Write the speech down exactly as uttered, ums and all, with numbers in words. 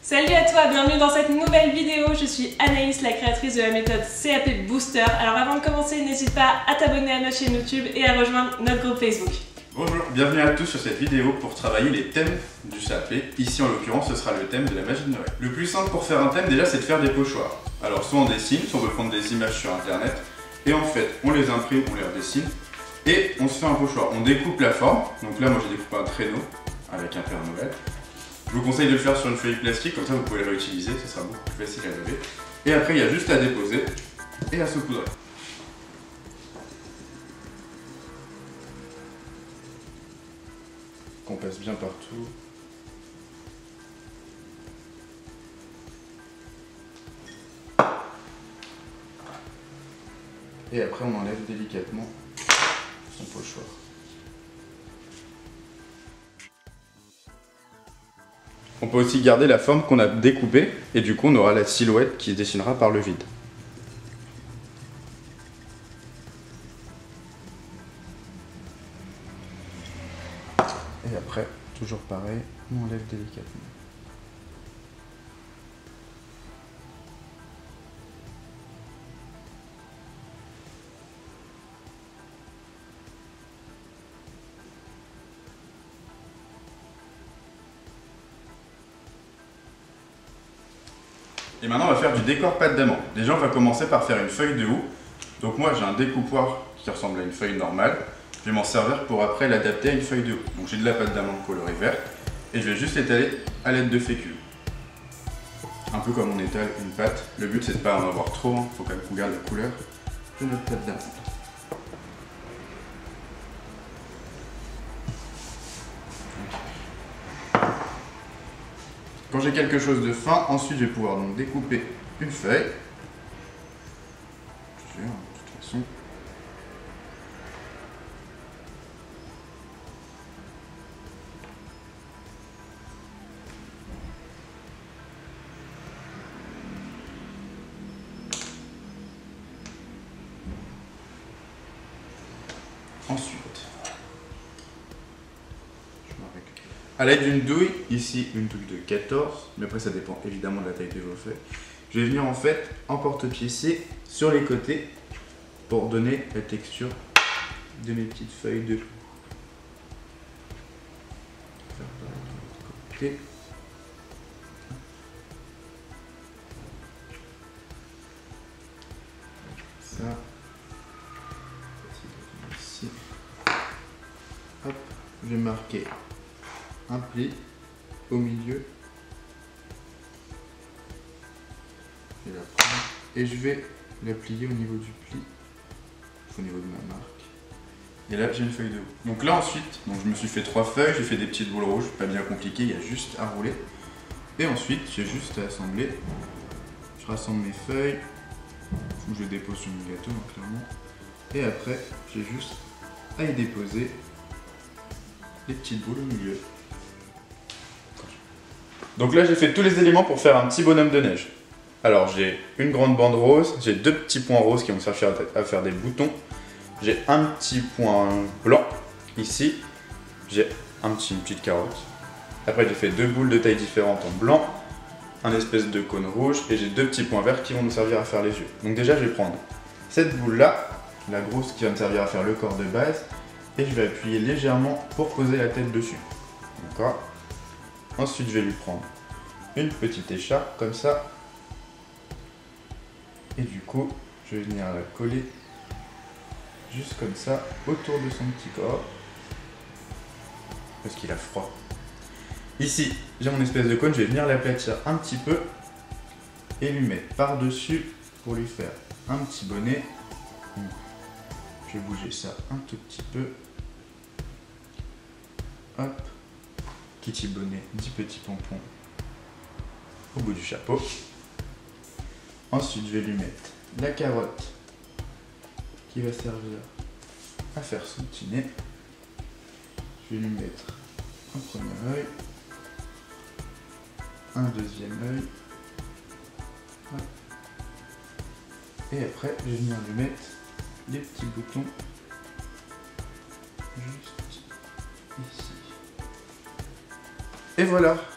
Salut à toi, bienvenue dans cette nouvelle vidéo. Je suis Anaïs, la créatrice de la méthode C A P Booster. Alors avant de commencer, n'hésite pas à t'abonner à notre chaîne YouTube et à rejoindre notre groupe Facebook. Bonjour, bienvenue à tous sur cette vidéo pour travailler les thèmes du C A P. Ici en l'occurrence ce sera le thème de la magie de Noël. Le plus simple pour faire un thème déjà c'est de faire des pochoirs. Alors soit on dessine, soit on veut prendre des images sur internet et en fait on les imprime, on les redessine et on se fait un pochoir. On découpe la forme, donc là moi j'ai découpé un traîneau avec un Père Noël. Je vous conseille de le faire sur une feuille plastique, comme ça vous pouvez le réutiliser, ce sera beaucoup plus facile à laver. Et après il y a juste à déposer et à saupoudrer. Qu'on passe bien partout. Et après on enlève délicatement son pochoir. On peut aussi garder la forme qu'on a découpée et du coup on aura la silhouette qui se dessinera par le vide. Et après, toujours pareil, on enlève délicatement. Et maintenant on va faire du décor pâte d'amande. Déjà on va commencer par faire une feuille de houx. Donc moi j'ai un découpoir qui ressemble à une feuille normale. Je vais m'en servir pour après l'adapter à une feuille de houx. Donc j'ai de la pâte d'amande colorée verte et je vais juste l'étaler à l'aide de fécule. Un peu comme on étale une pâte. Le but c'est de ne pas en avoir trop, il hein. faut quand même qu'on garde la couleur de notre pâte d'amande. Quand j'ai quelque chose de fin, ensuite je vais pouvoir donc découper une feuille. De toute façon. Ensuite, à l'aide d'une douille, ici une douille de quatorze, mais après ça dépend évidemment de la taille de vos feuilles. Je vais venir en fait en porte-piécer sur les côtés pour donner la texture de mes petites feuilles de houx. Faire pareil de l'autre côté. Ça. Ici. Hop, je vais marquer un pli au milieu. Je vais la prendre et je vais la plier au niveau du pli, au niveau de ma marque. Et là j'ai une feuille de houx. Donc là ensuite, donc je me suis fait trois feuilles, j'ai fait des petites boules rouges, pas bien compliqué, il y a juste à rouler. Et ensuite j'ai juste à assembler. Je rassemble mes feuilles, je les dépose sur mon gâteau hein, clairement. Et après j'ai juste à y déposer les petites boules au milieu. Donc là j'ai fait tous les éléments pour faire un petit bonhomme de neige. Alors j'ai une grande bande rose, j'ai deux petits points roses qui vont servir à faire des boutons. J'ai un petit point blanc ici, j'ai un petit, une petite carotte. Après j'ai fait deux boules de taille différentes en blanc, un espèce de cône rouge et j'ai deux petits points verts qui vont nous servir à faire les yeux. Donc déjà je vais prendre cette boule là, la grosse qui va me servir à faire le corps de base, et je vais appuyer légèrement pour poser la tête dessus. D'accord ? Ensuite, je vais lui prendre une petite écharpe comme ça. Et du coup, je vais venir la coller juste comme ça autour de son petit corps. Parce qu'il a froid. Ici, j'ai mon espèce de cône, je vais venir l'aplatir un petit peu et lui mettre par-dessus pour lui faire un petit bonnet. Je vais bouger ça un tout petit peu. Hop. Petit bonnet, dix petits pompons au bout du chapeau. Ensuite, je vais lui mettre la carotte qui va servir à faire son petit nez. Je vais lui mettre un premier œil, un deuxième œil. Et après, je vais venir lui mettre des petits boutons juste ici. Et voilà,